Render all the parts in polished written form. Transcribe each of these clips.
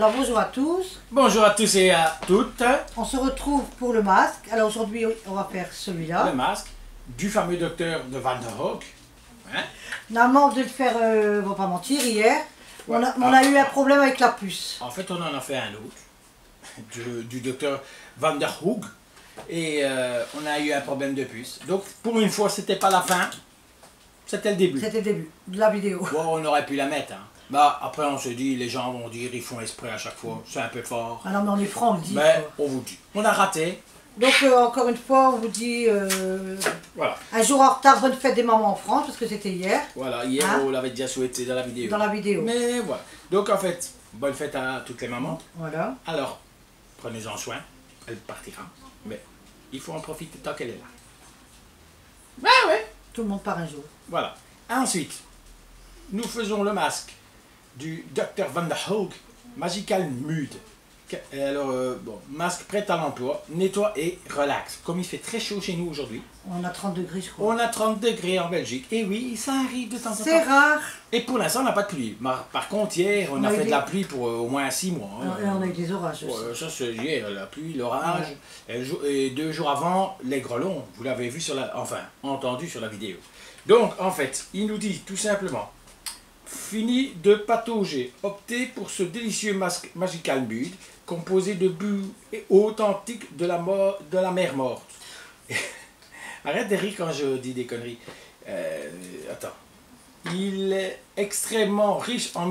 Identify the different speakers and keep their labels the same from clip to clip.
Speaker 1: Alors bonjour à tous.
Speaker 2: Bonjour à tous et à toutes.
Speaker 1: On se retrouve pour le masque. Alors aujourd'hui on va faire celui-là.
Speaker 2: Le masque du fameux docteur de Van der Hoek. Hein?
Speaker 1: Normalement on devait le faire, on va pas mentir, hier.
Speaker 2: Ouais.
Speaker 1: On a eu un problème avec la puce.
Speaker 2: En fait on en a fait un autre. Du docteur Van der Hoek. Et on a eu un problème de puce. Donc pour une fois c'était pas la fin. C'était le début.
Speaker 1: C'était le début de la vidéo.
Speaker 2: Bon, on aurait pu la mettre. Hein. Bah, après on se dit, les gens vont dire, ils font exprès à chaque fois. C'est un peu fort.
Speaker 1: Ah non mais on est franc, on le dit.
Speaker 2: Mais
Speaker 1: quoi.
Speaker 2: on vous dit. On a raté.
Speaker 1: Donc encore une fois on vous dit
Speaker 2: Voilà.
Speaker 1: un jour en retard, bonne fête des mamans en France, parce que c'était hier.
Speaker 2: Voilà, hier
Speaker 1: Hein?
Speaker 2: on l'avait déjà souhaité dans la vidéo.
Speaker 1: Dans la vidéo.
Speaker 2: Mais voilà. Donc en fait, bonne fête à toutes les mamans.
Speaker 1: Voilà.
Speaker 2: Alors, prenez-en soin. Elle partira. Mais il faut en profiter tant qu'elle est là. Ah ouais.
Speaker 1: Tout le monde part un jour.
Speaker 2: Voilà. Ensuite, nous faisons le masque du Dr Van der Hoek Magical Mood. Alors, bon, masque prêt à l'emploi, nettoie et relaxe. Comme il fait très chaud chez nous aujourd'hui.
Speaker 1: On a 30 degrés je crois.
Speaker 2: On a 30 degrés en Belgique. Et oui, ça arrive de temps en temps.
Speaker 1: C'est rare.
Speaker 2: Et pour l'instant, on n'a pas de pluie. Par contre, hier, on a fait de la pluie pour au moins 6 mois. Hein.
Speaker 1: Et on a eu des orages aussi.
Speaker 2: Ouais, ça c'est hier, la pluie, l'orage. Et 2 jours avant, les grelons. Vous l'avez vu sur la... Enfin, entendu sur la vidéo. Donc, en fait, il nous dit tout simplement... Fini de patauger. Optez pour ce délicieux masque Magical Mood, composé de bulles authentiques de la mer morte. Arrête de rire quand je dis des conneries. Attends. Il est extrêmement riche en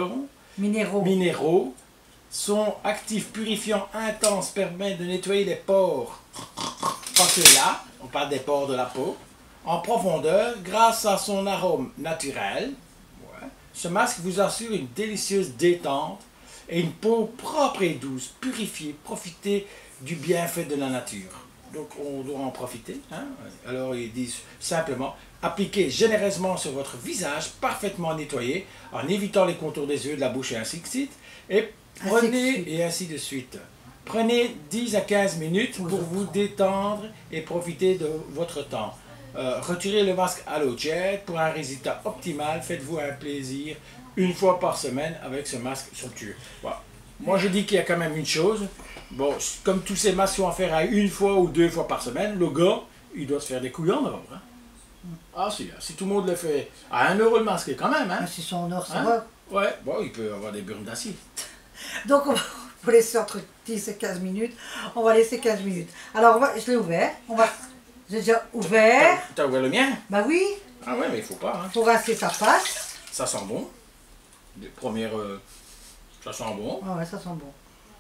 Speaker 2: minéraux. Son actif purifiant intense permet de nettoyer les pores. Pas que là, on parle des pores de la peau. En profondeur, grâce à son arôme naturel. Ce masque vous assure une délicieuse détente et une peau propre et douce, purifiée. Profitez du bienfait de la nature. Donc on doit en profiter. Hein? Alors ils disent simplement, appliquez généreusement sur votre visage, parfaitement nettoyé, en évitant les contours des yeux, de la bouche et ainsi de suite. Et prenez, et ainsi de suite. Prenez 10 à 15 minutes pour vous détendre et profiter de votre temps. Retirez le masque à l'eau tiède pour un résultat optimal. Faites-vous un plaisir une fois par semaine avec ce masque somptueux. Voilà. Moi je dis qu'il y a quand même une chose. Bon, comme tous ces masques sont à faire à 1 fois ou 2 fois par semaine, le gars, il doit se faire des couilles en or. Hein. Ah si tout le monde le fait à 1 euro le masque quand même. Hein.
Speaker 1: Si c'est en or, ça
Speaker 2: Hein?
Speaker 1: va.
Speaker 2: Ouais, bon, il peut avoir des burnes d'acier.
Speaker 1: Donc on va laisser entre 10 et 15 minutes. On va laisser 15 minutes. Alors je l'ai ouvert. J'ai déjà ouvert.
Speaker 2: T'as ouvert le mien?
Speaker 1: Bah oui.
Speaker 2: Ah ouais, mais il faut pas. Hein.
Speaker 1: Pour rincer sa face.
Speaker 2: Ça sent bon. Les premières... ça sent bon.
Speaker 1: Ah ouais, ça sent bon.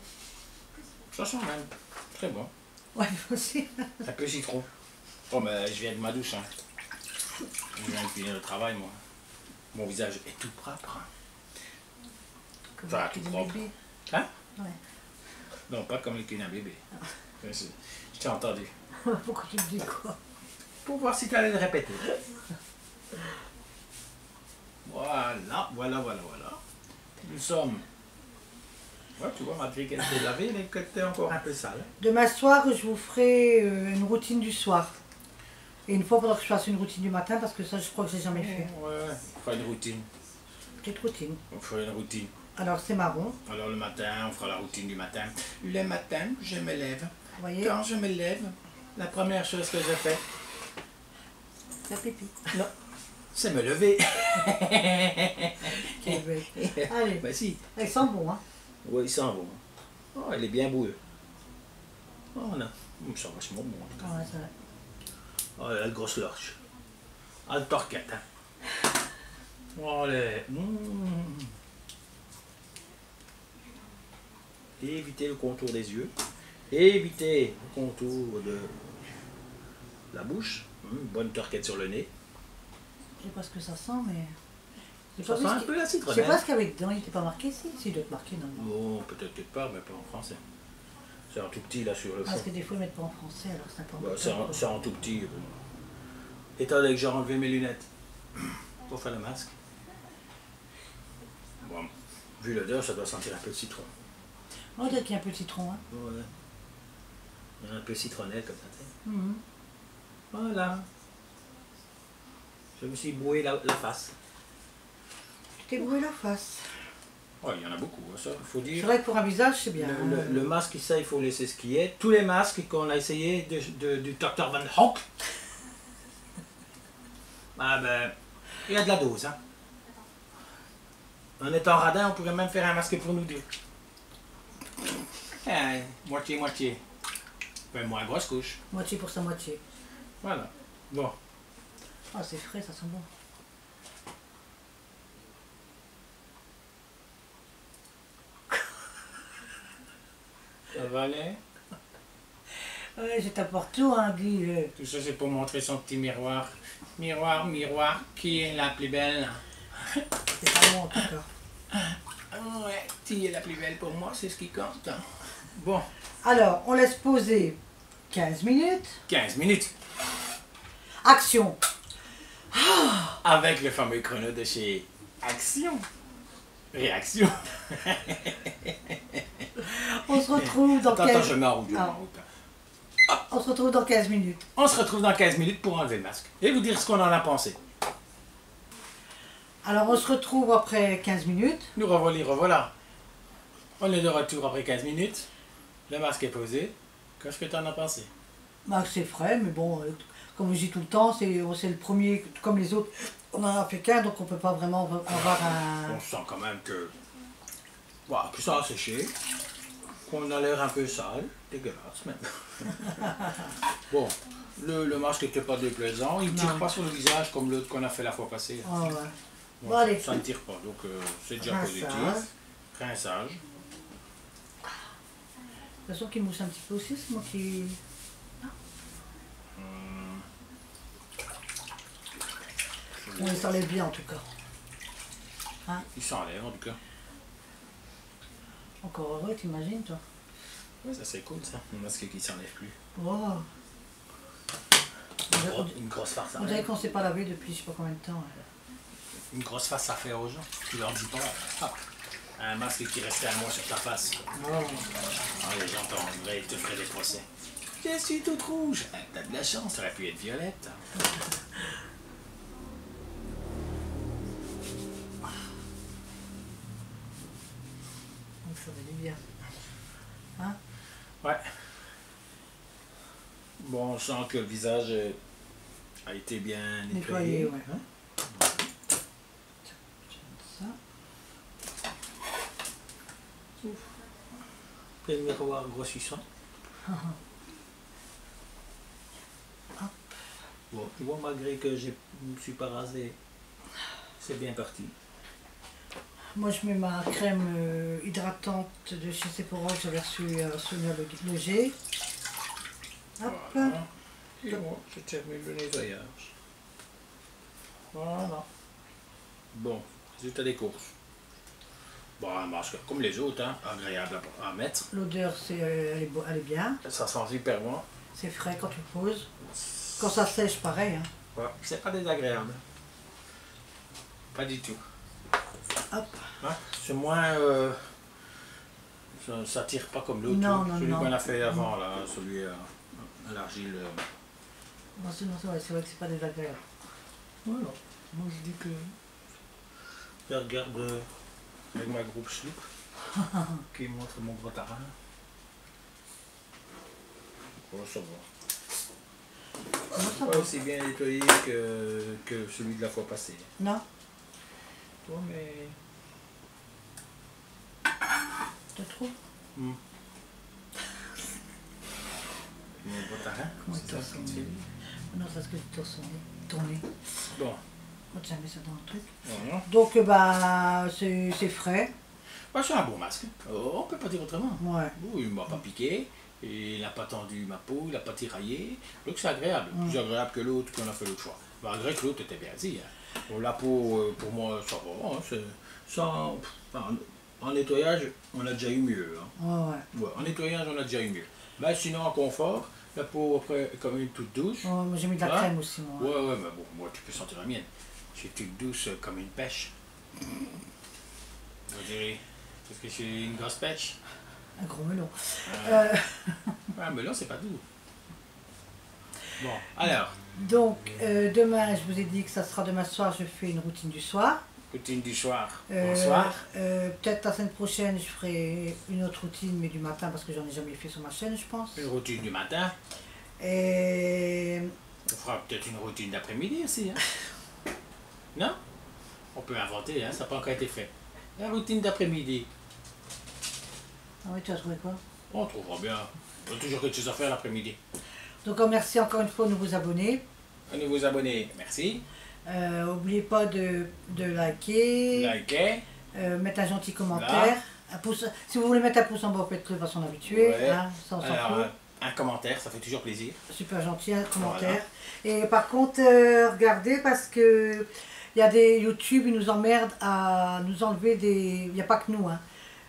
Speaker 2: Ça sent même très bon.
Speaker 1: Ouais, aussi.
Speaker 2: Un peu citron. Oh, mais je viens de ma douche. Hein. Je viens de finir le travail, moi. Mon visage est tout propre. Enfin, tout propre.
Speaker 1: Bébé.
Speaker 2: Hein?
Speaker 1: Ouais.
Speaker 2: Non, pas comme les culs d'un bébé. Je t'ai entendu.
Speaker 1: Pourquoi tu me dis quoi?
Speaker 2: Pour voir si tu allais le répéter. Voilà. Nous sommes... Ouais, tu vois, malgré qu'elle s'est lavée, elle était encore un peu sale.
Speaker 1: Demain soir, je vous ferai une routine du soir. Et une fois, il faudra que je fasse une routine du matin, parce que ça, je crois que j'ai jamais fait.
Speaker 2: Ouais, on fera une routine.
Speaker 1: Petite routine.
Speaker 2: On fera une routine.
Speaker 1: Alors, c'est marron.
Speaker 2: Alors le matin, on fera la routine du matin. Le matin, je me lève.
Speaker 1: Vous voyez?
Speaker 2: Quand je me lève, la première chose que je fais,
Speaker 1: La pipi.
Speaker 2: non, c'est me lever.
Speaker 1: Quelle bête. Allez.
Speaker 2: Ben si.
Speaker 1: Elle sent bon, hein?
Speaker 2: Oui, il sent bon. Oh, elle est bien boueux. Oh non, ça sent vachement bon. En tout cas.
Speaker 1: Ouais, c'est vrai.
Speaker 2: Oh, elle a une grosse lorche. Ah, le torquette, hein. Oh, les... Évitez le contour des yeux. Évitez le contour de la bouche. Bonne torquette sur le nez.
Speaker 1: Je sais pas ce que ça sent, mais...
Speaker 2: Ça sent un peu la
Speaker 1: Je sais
Speaker 2: citronnelle.
Speaker 1: pas ce qu'il y avait dedans, il n'était pas marqué ici. S'il doit être marqué, non.
Speaker 2: Oh, peut-être quelque part, mais pas en français. C'est un tout petit là sur le fond.
Speaker 1: Parce que des fois, ils mettent pas en français, alors c'est pas
Speaker 2: Bah, c'est en tout petit. Étant donné que j'ai enlevé mes lunettes pour faire le masque. Bon, vu l'odeur, ça doit sentir un peu de citron.
Speaker 1: On dirait qu'il y a un peu de citron, hein.
Speaker 2: Ouais. Un peu citronnelle comme ça, tu sais.
Speaker 1: Mhm.
Speaker 2: Voilà. Je me suis brouillé la face.
Speaker 1: Tu t'es brûlé la face.
Speaker 2: Oh, il y en a beaucoup, hein, ça, il faut
Speaker 1: C'est
Speaker 2: dire.
Speaker 1: vrai que pour un visage, c'est bien.
Speaker 2: Le masque, ça, il faut laisser ce qui est. Tous les masques qu'on a essayé du Dr Van Hoek, ah ben, il y a de la dose. Hein. En étant radin, on pourrait même faire un masque pour nous deux. Moitié-moitié. Ben, moins grosse couche.
Speaker 1: Moitié pour sa moitié.
Speaker 2: Voilà. Bon.
Speaker 1: Ah, c'est frais, ça sent bon.
Speaker 2: Ça va aller?
Speaker 1: Ouais, je t'apporte tout, hein, Guy.
Speaker 2: Tout ça, c'est pour montrer son petit miroir. Miroir, miroir, qui est la plus belle?
Speaker 1: C'est pas bon, en tout cas.
Speaker 2: Ouais, qui est la plus belle pour moi, c'est ce qui compte. Bon.
Speaker 1: Alors, on laisse poser 15 minutes.
Speaker 2: 15 minutes.
Speaker 1: Action.
Speaker 2: Avec le fameux chrono de chez Action. Réaction.
Speaker 1: On se retrouve dans
Speaker 2: Attends,
Speaker 1: 15...
Speaker 2: je mets en route.
Speaker 1: On se retrouve dans 15 minutes.
Speaker 2: On se retrouve dans 15 minutes pour enlever le masque. Et vous dire ce qu'on en a pensé.
Speaker 1: Alors, on se retrouve après 15 minutes.
Speaker 2: Nous revoilà. On est de retour après 15 minutes. Le masque est posé. Qu'est-ce que tu en as pensé?
Speaker 1: Bah, c'est frais, mais bon, comme je dis tout le temps, c'est le premier, comme les autres. On en a fait qu'un, donc on peut pas vraiment avoir un...
Speaker 2: On sent quand même que, voilà, que ça a séché. Qu'on a l'air un peu sale. Dégueulasse même. Bon, le masque n'était pas déplaisant. Il ne tire pas sur le visage comme l'autre qu'on a fait la fois passée.
Speaker 1: Oh, ouais.
Speaker 2: Bon,
Speaker 1: Bon, allez.
Speaker 2: ça ne tire pas, donc c'est déjà
Speaker 1: Rinçage.
Speaker 2: positif. Rinçage.
Speaker 1: De toute façon, qui mousse un petit peu aussi, c'est moi qui... On les enlève bien, en tout cas.
Speaker 2: Il s'enlève en tout cas.
Speaker 1: Encore heureux, t'imagines, toi?
Speaker 2: Ouais, ça c'est cool ça, un masque qui s'enlève plus.
Speaker 1: Oh.
Speaker 2: Une grosse farce à
Speaker 1: On dirait
Speaker 2: faire.
Speaker 1: qu'on ne s'est pas lavé depuis je sais pas combien de temps.
Speaker 2: Une grosse face à faire aux gens. Tu leur dis pas. Hop. Un masque qui restait un mois sur ta face.
Speaker 1: Oh.
Speaker 2: Ah, les gens t'enleveraient, ils te feraient des procès. Je suis toute rouge. T'as de la chance, ça aurait pu être violette.
Speaker 1: Donc ça va aller bien. Hein?
Speaker 2: Ouais. Bon, on sent que le visage a été bien nettoyé.
Speaker 1: Nettoyé, ouais.
Speaker 2: Hein?
Speaker 1: Ça.
Speaker 2: Le miroir grossissant. Bon, tu vois, malgré que je ne me suis pas rasé, c'est bien parti.
Speaker 1: Moi, je mets ma crème hydratante de chez Sephora que j'avais reçue à Sonia Le G. Hop.
Speaker 2: Voilà. Et bon, je termine le nettoyage. Voilà. Bon, résultat des courses. Bon, un masque comme les autres, hein, agréable à mettre.
Speaker 1: L'odeur, elle est bien.
Speaker 2: Ça sent super bon.
Speaker 1: C'est frais quand tu le poses. Quand ça sèche, pareil. Hein.
Speaker 2: Ouais, c'est pas désagréable. Pas du tout.
Speaker 1: Hop.
Speaker 2: Hein? C'est moins... ça tire pas comme l'autre.
Speaker 1: Non, non,
Speaker 2: celui
Speaker 1: non.
Speaker 2: qu'on a fait avant, là, celui à l'argile.
Speaker 1: Non, c'est vrai que c'est pas désagréable.
Speaker 2: Voilà. Moi je dis que... Je regarde avec ma groupe Sloop qui montre mon gros tarin. Oh, ça va.
Speaker 1: Non, ça
Speaker 2: Pas
Speaker 1: va.
Speaker 2: aussi bien nettoyé que celui de la fois passée.
Speaker 1: Non,
Speaker 2: Toi, mais...
Speaker 1: tu trouves?
Speaker 2: Mon gros tarin.
Speaker 1: Comment
Speaker 2: c'est
Speaker 1: il
Speaker 2: ça
Speaker 1: torse
Speaker 2: que tu dis.
Speaker 1: Non, c'est parce que tu torses ton nez.
Speaker 2: Bon.
Speaker 1: Moi, tu mets ça dans le truc.
Speaker 2: Voilà.
Speaker 1: Donc, bah, c'est frais.
Speaker 2: Bah, c'est un bon masque. Oh, on peut pas dire autrement.
Speaker 1: Ouais.
Speaker 2: Bon, il m'a pas piqué, et il n'a pas tendu ma peau, il n'a pas tiraillé. Donc c'est agréable, plus agréable que l'autre qu'on a fait l'autre fois. Malgré que l'autre était bien dit. Hein. Bon, la peau, pour moi, ça va. Hein, en nettoyage, on a déjà eu mieux. Hein.
Speaker 1: Ouais.
Speaker 2: Ouais, en nettoyage, on a déjà eu mieux. Mais sinon, en confort, la peau après est quand même toute douce.
Speaker 1: Ouais, moi, j'ai mis de la
Speaker 2: Hein?
Speaker 1: crème aussi, moi.
Speaker 2: Ouais, mais bon, moi, tu peux sentir la mienne. J'ai toute douce comme une pêche. Vous direz, est-ce que c'est une grosse pêche?
Speaker 1: Un gros melon.
Speaker 2: Ah, mais là, c'est pas doux. Bon, alors.
Speaker 1: Donc, demain, je vous ai dit que ça sera demain soir, je fais une routine du soir.
Speaker 2: Routine du soir.
Speaker 1: Euh,
Speaker 2: Bonsoir.
Speaker 1: Peut-être la semaine prochaine, je ferai une autre routine, mais du matin, parce que j'en ai jamais fait sur ma chaîne, je pense.
Speaker 2: Une routine du matin.
Speaker 1: Et
Speaker 2: On fera peut-être une routine d'après-midi aussi. Hein. Non? On peut inventer, hein, ça n'a pas encore été fait. La routine d'après-midi.
Speaker 1: ah oui, tu as trouvé quoi?
Speaker 2: On trouvera bien. On a toujours quelque chose à faire l'après-midi.
Speaker 1: Donc, merci encore une fois de vous abonner.
Speaker 2: À nouveaux abonnés, merci.
Speaker 1: N'oubliez pas de liker,
Speaker 2: Likez.
Speaker 1: mettre un gentil commentaire. Un pouce, si vous voulez mettre un pouce en bas, faites-le de façon habituée.
Speaker 2: Ouais.
Speaker 1: Hein, ça, on s'en
Speaker 2: Alors,
Speaker 1: fout.
Speaker 2: un commentaire, ça fait toujours plaisir.
Speaker 1: Super gentil, un commentaire. Et par contre, regardez, parce que il y a des YouTube, ils nous emmerdent à nous enlever des... Il n'y a pas que nous, hein.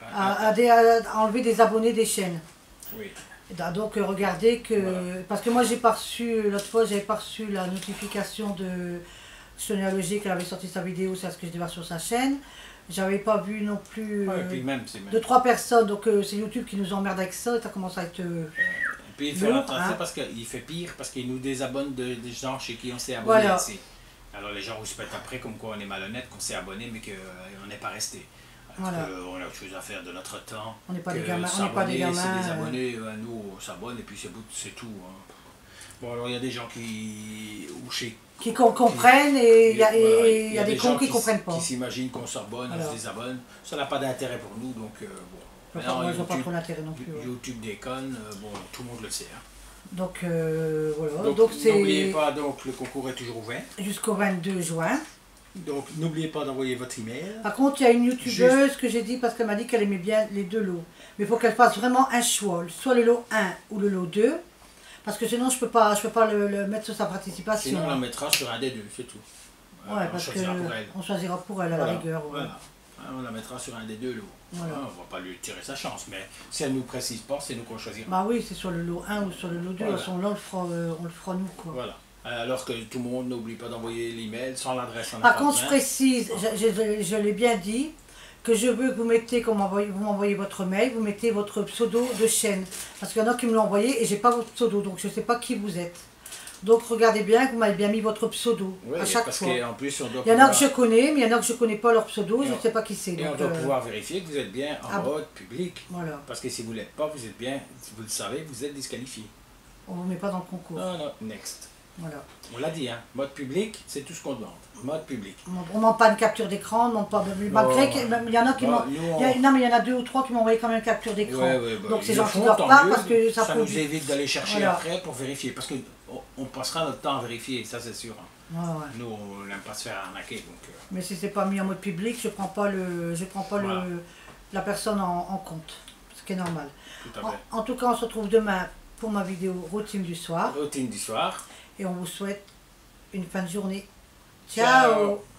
Speaker 1: À enlever des abonnés des chaînes.
Speaker 2: Oui.
Speaker 1: Donc regardez que...
Speaker 2: Voilà.
Speaker 1: Parce que moi j'ai pas reçu, l'autre fois j'avais pas reçu la notification de Sonia Logique qu'elle avait sorti sa vidéo, c'est ce que je devais voir sur sa chaîne. J'avais pas vu non plus
Speaker 2: Ouais, et puis même, c'est même.
Speaker 1: de 3 personnes, donc c'est YouTube qui nous emmerde avec ça, et ça commence à être...
Speaker 2: Et puis il faut
Speaker 1: lourd,
Speaker 2: attention
Speaker 1: hein.
Speaker 2: parce qu'il fait pire, parce qu'il nous désabonne des gens chez qui on s'est abonné.
Speaker 1: Voilà.
Speaker 2: Aussi. Alors les gens respectent après comme quoi on est malhonnête, qu'on s'est abonné mais qu'on n'est pas resté. Parce
Speaker 1: Voilà.
Speaker 2: qu'on a autre chose à faire de notre temps.
Speaker 1: On n'est pas
Speaker 2: que
Speaker 1: des gamins, on n'est pas des
Speaker 2: s'abonner,
Speaker 1: gamins.
Speaker 2: c'est des abonnés, nous on s'abonne et puis c'est tout. Hein. Bon alors il y a des gens qui... ou chez
Speaker 1: Qui comprennent et il y a,
Speaker 2: voilà,
Speaker 1: et il y a des cons
Speaker 2: gens
Speaker 1: qui comprennent pas.
Speaker 2: qui s'imaginent qu'on s'abonne, on
Speaker 1: Alors.
Speaker 2: se désabonne. Ça n'a pas d'intérêt pour nous, donc bon.
Speaker 1: Enfin,
Speaker 2: Maintenant,
Speaker 1: moi je vois pas
Speaker 2: YouTube-
Speaker 1: trop l'intérêt non plus. Ouais.
Speaker 2: YouTube déconne, bon, tout le monde le sait. Hein.
Speaker 1: Donc voilà,
Speaker 2: Donc n'oubliez
Speaker 1: c'est
Speaker 2: pas, donc le concours est toujours ouvert.
Speaker 1: jusqu'au 22 juin.
Speaker 2: Donc n'oubliez pas d'envoyer votre email.
Speaker 1: Par contre, il y a une youtubeuse que j'ai dit parce qu'elle m'a dit qu'elle aimait bien les deux lots. Mais il faut qu'elle fasse vraiment un choix, soit le lot 1 ou le lot 2. Parce que sinon, je peux pas le mettre sur sa participation.
Speaker 2: Sinon on la mettra sur un des deux, c'est tout.
Speaker 1: Ouais,
Speaker 2: on
Speaker 1: parce
Speaker 2: choisira pour elle.
Speaker 1: qu'on choisira pour elle à
Speaker 2: Voilà,
Speaker 1: la rigueur. Ouais.
Speaker 2: voilà. Hein, on la mettra sur un des deux lots.
Speaker 1: Voilà.
Speaker 2: Hein, on va pas lui tirer sa chance, mais si elle ne nous précise pas, c'est nous qu'on choisira.
Speaker 1: Bah oui, c'est sur le lot 1 ou sur le lot 2.
Speaker 2: Voilà.
Speaker 1: À son lot, on le fera nous. Quoi.
Speaker 2: Voilà. Alors que tout le monde n'oublie pas d'envoyer l'email sans l'adresse en
Speaker 1: Par contre, je
Speaker 2: appartement.
Speaker 1: précise, je l'ai bien dit, que je veux que vous mettez, quand vous m'envoyez votre mail, vous mettez votre pseudo de chaîne. Parce qu'il y en a qui me l'ont envoyé et j'ai pas votre pseudo, donc je ne sais pas qui vous êtes. Donc regardez bien que vous m'avez bien mis votre pseudo
Speaker 2: Oui,
Speaker 1: à chaque
Speaker 2: parce
Speaker 1: fois.
Speaker 2: qu'en plus on doit
Speaker 1: Il y en a
Speaker 2: pouvoir-
Speaker 1: que je connais, mais il y en a que je ne connais pas leur pseudo, je
Speaker 2: Et
Speaker 1: ne
Speaker 2: on-
Speaker 1: sais pas qui c'est.
Speaker 2: Et on
Speaker 1: Donc,
Speaker 2: doit pouvoir vérifier que vous êtes bien en
Speaker 1: ah bon.
Speaker 2: mode public.
Speaker 1: voilà,
Speaker 2: Parce que si vous ne l'êtes pas, vous êtes bien, si vous le savez, vous êtes disqualifié.
Speaker 1: on ne vous met pas dans le concours.
Speaker 2: Non, non, next.
Speaker 1: Voilà.
Speaker 2: On l'a dit, hein. Mode public, c'est tout ce qu'on demande. Mode public.
Speaker 1: On ne demande pas une capture d'écran, on ne demande pas. Malgré qu'il y en a qui
Speaker 2: Bon,
Speaker 1: m'ont.
Speaker 2: nous,
Speaker 1: Non, mais il y en a 2 ou 3 qui m'ont envoyé quand même une capture d'écran.
Speaker 2: Ouais, ouais, bah,
Speaker 1: Donc
Speaker 2: ils
Speaker 1: c'est
Speaker 2: le
Speaker 1: gentil
Speaker 2: font,
Speaker 1: de leur
Speaker 2: tant
Speaker 1: part
Speaker 2: mieux.
Speaker 1: parce que ça
Speaker 2: nous
Speaker 1: produit.
Speaker 2: évite d'aller chercher
Speaker 1: Voilà.
Speaker 2: après pour vérifier. Parce qu'on passera notre temps à vérifier, ça c'est sûr.
Speaker 1: Ouais, ouais.
Speaker 2: Nous, on n'aime pas se faire arnaquer. Donc,
Speaker 1: Mais si c'est pas mis en mode public, je prends pas
Speaker 2: Voilà.
Speaker 1: la personne en compte, ce qui est normal.
Speaker 2: tout à fait.
Speaker 1: En tout cas, on se retrouve demain pour ma vidéo routine du soir
Speaker 2: Routine du soir.
Speaker 1: et on vous souhaite une fin de journée.
Speaker 2: Ciao.
Speaker 1: Ciao.